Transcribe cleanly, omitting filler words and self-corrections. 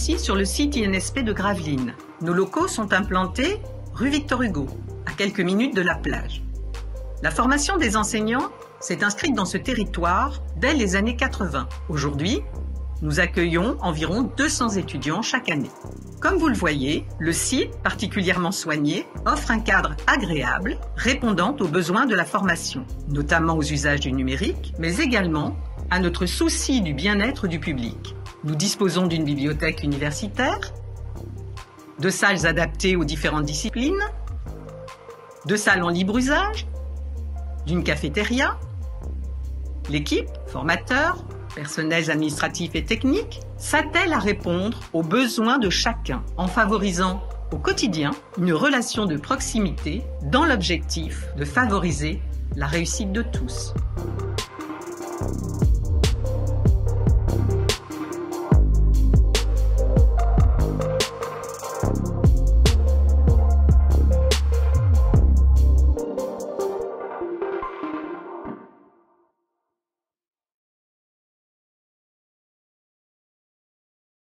ici sur le site INSP de Gravelines. Nos locaux sont implantés rue Victor Hugo, à quelques minutes de la plage. La formation des enseignants s'est inscrite dans ce territoire dès les années 80. Aujourd'hui, nous accueillons environ 200 étudiants chaque année. Comme vous le voyez, le site, particulièrement soigné, offre un cadre agréable répondant aux besoins de la formation, notamment aux usages du numérique, mais également à notre souci du bien-être du public. Nous disposons d'une bibliothèque universitaire, de salles adaptées aux différentes disciplines, de salles en libre usage, d'une cafétéria. L'équipe, formateurs, personnels administratifs et techniques, s'attelle à répondre aux besoins de chacun en favorisant au quotidien une relation de proximité dans l'objectif de favoriser la réussite de tous.